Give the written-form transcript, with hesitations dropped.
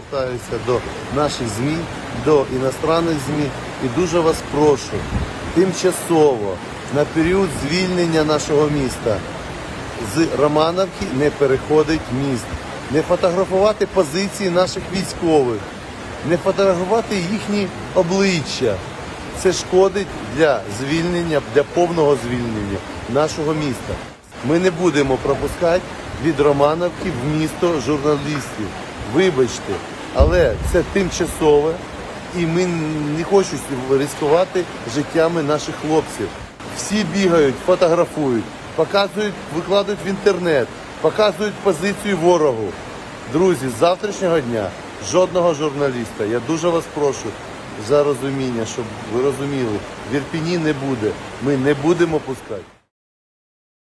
звертаюся до наших ЗМІ, до іностранних ЗМІ і дуже вас прошу, тимчасово, на період звільнення нашого міста, з Романовки не переходить міст. Не фотографувати позиції наших військових, не фотографувати їхні обличчя. Це шкодить для звільнення, для повного звільнення нашого міста. Ми не будемо пропускати від Романовки в місто журналістів. Вибачте, але це тимчасове і ми не хочемо ризикувати життями наших хлопців. Всі бігають, фотографують, показують, викладають в інтернет, показують позицію ворогу. Друзі, з завтрашнього дня жодного журналіста, я дуже вас прошу за розуміння, щоб ви розуміли, в Ірпіні не буде, ми не будемо пускати.